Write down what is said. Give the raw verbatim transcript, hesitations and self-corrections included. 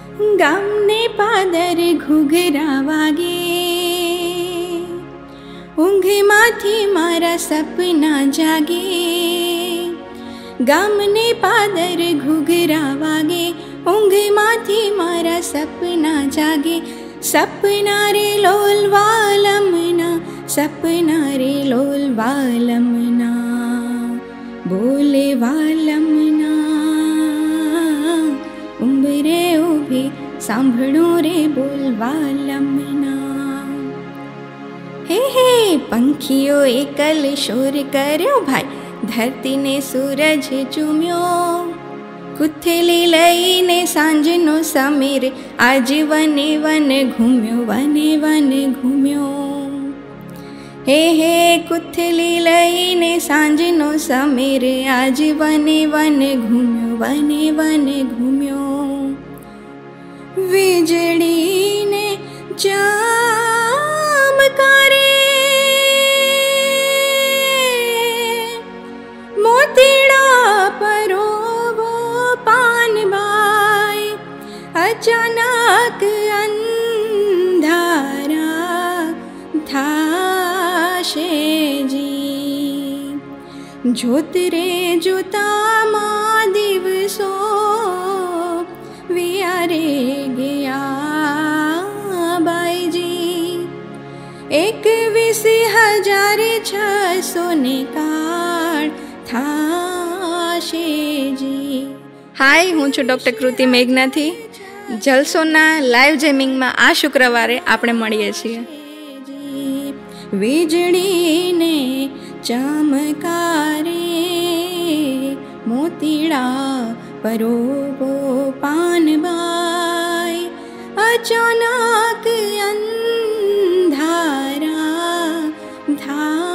ગામને પાદર ઘૂઘરા વાગે, ઊંઘમાંથી મારા સપના જાગે. ગામને પાદર ઘૂઘરા વાગે, ઊંઘમાંથી મારા સપના જાગે. સપના રે લોલ વાલમના, સપના રે લોલ વાલમના, બોલે વાલમના, ઉંબરે ઊભી સાંભળું રે બોલ વાલમના. હે હે પંખીઓ એકલ શોર કર્યો ભાઈ, ધરતીને સૂરજ ચૂમ્યો. કુથેલી લઈને સાંજનો સમીર, આજ વને વન ઘૂમ્યો, વને વન ઘૂમ્યો. હે હે કુથેલી લઈને સાંજનો સમીર, આજ વને વન ઘૂમ્યો, વને વન ઘૂમ્યો. વીજળીને ચમકારે, મોતીડા પરોવો પાનબાઈ, અચાનક અંધારા થાશે જી. જોત રે જોતામાં દિવસો વિયારે ગયા બાઈજી. એકવીસ હજાર છસો ને કાળ થાશે જી. હાય, હું છું ડૉક્ટર કૃતિ મેઘનાથી. જલસોના લાઈવ જેમિંગમાં આ શુક્રવારે આપણે મળીએ છીએ. વીજળીને ચમકારે, મોતીડા પરોવો પાનબાઈ, અચાનક અંધારા ધા